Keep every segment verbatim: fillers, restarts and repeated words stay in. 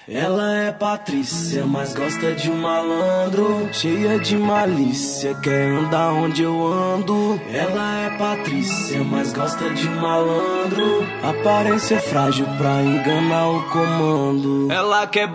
Ela é Patrícia, mas gosta de um malandro, cheia de malícia, quer andar onde eu ando. Ela é Patrícia, mas gosta de um malandro, aparência frágil pra enganar o comando. Ela quer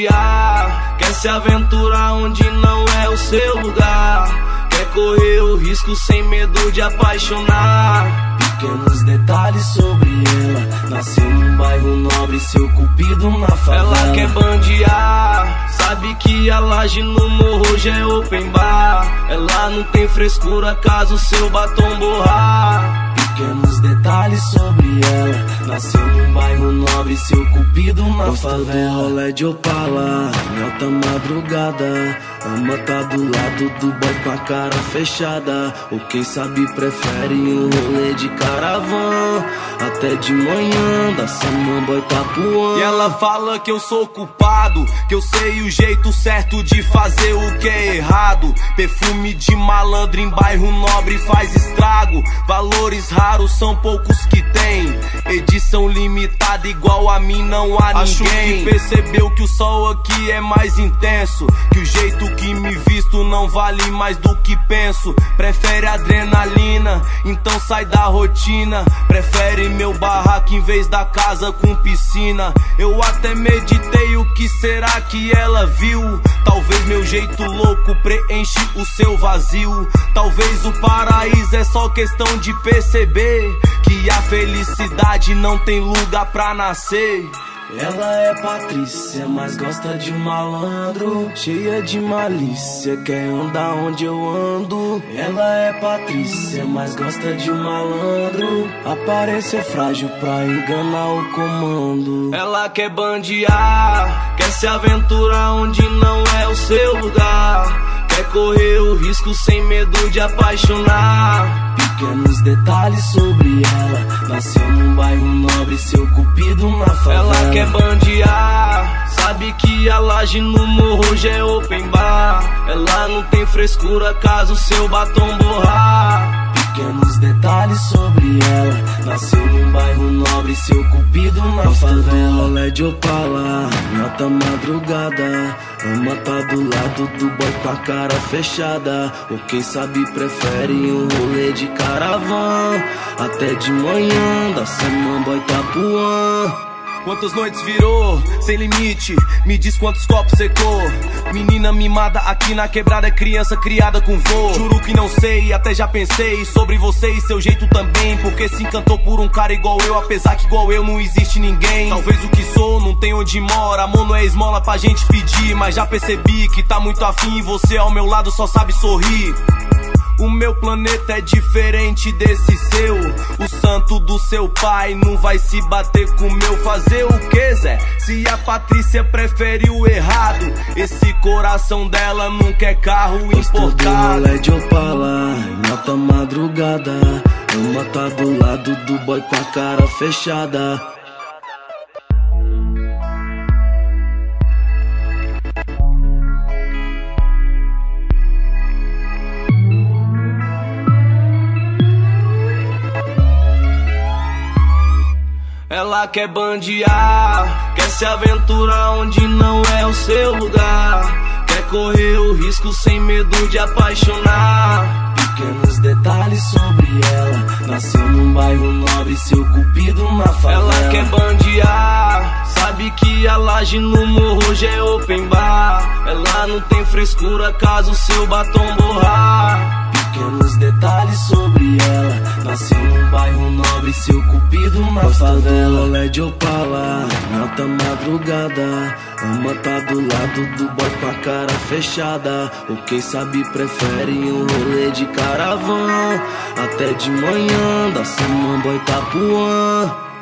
bandear, quer se aventurar onde não é o seu lugar, quer correr o risco sem medo de apaixonar. Pequenos detalhes sobre ela, nasceu num bairro nobre, seu cupido na favela. Ela quer bandear, sabe que a laje no morro hoje é open bar. Ela não tem frescura caso seu batom borrar. Pequenos detalhes sobre ela, nasceu num bairro nobre, seu cupido na favela. Rolê de Opala, em alta madrugada, ama tá do lado do boy com a cara fechada, ou quem sabe prefere um rolê de caravan, até de manhã da Samambaia Itapuã. E ela fala que eu sou culpado, que eu sei o jeito certo de fazer o que é errado. Perfume de malandro em bairro nobre faz estrago, valores raros são poucos que tem, edição limitada igual a mim não há ninguém. Acho que percebeu que o sol aqui é mais intenso, que o jeito que me visto não vale mais do que penso. Prefere adrenalina, então sai da rotina, prefere meu barraco em vez da casa com piscina. Eu até meditei o que será que ela viu, talvez meu jeito louco preenche o seu vazio. Talvez o paraíso é só questão de perceber que a felicidade não tem lugar pra nascer. Ela é Patrícia, mas gosta de um malandro, cheia de malícia, quer andar onde eu ando. Ela é Patrícia, mas gosta de um malandro, aparência frágil pra enganar o comando. Ela quer bandear, quer se aventurar onde não é o seu lugar, quer correr o risco sem medo de apaixonar. Pequenos detalhes sobre ela, nasceu num bairro nobre, seu cupido na favela. Ela quer bandear, sabe que a laje no morro hoje é open bar. Ela não tem frescura caso seu batom borrar. Pequenos detalhes sobre ela, nasceu num bairro nobre, seu cupido na favela. Rolê de Opala, em alta madrugada, ama tá do lado do boy com a cara fechada, ou quem sabe prefere um rolê de caravan, até de manhã da Samambaia Itapuã. Quantas noites virou, sem limite, me diz quantos copos secou. Menina mimada aqui na quebrada, é criança criada com vô. Juro que não sei, até já pensei sobre você e seu jeito também, porque se encantou por um cara igual eu, apesar que igual eu não existe ninguém. Talvez o que sou não tem onde mora, amor não é esmola pra gente pedir, mas já percebi que tá muito afim e você ao meu lado só sabe sorrir. O meu planeta é diferente desse seu, o santo do seu pai não vai se bater com o meu. Fazer o que, Zé? Se a Patrícia prefere o errado, esse coração dela não quer carro importado. Rolê de Opala, em alta madrugada, ama tá do lado do boy com a cara fechada. Ela quer bandear, quer se aventurar onde não é o seu lugar, quer correr o risco sem medo de apaixonar. Pequenos detalhes sobre ela, nasceu num bairro nobre, seu cupido na favela. Ela quer bandear, sabe que a laje no morro hoje é open bar. Ela não tem frescura caso seu batom borrar. Pequenos detalhes sobre ela, nasceu num bairro nobre, seu cupido na favela. Rolê de Opala, em alta madrugada, ama tá do lado do boy com a cara fechada, ou quem sabe prefere um rolê de caravan, até de manhã da Samambaia Itapuã.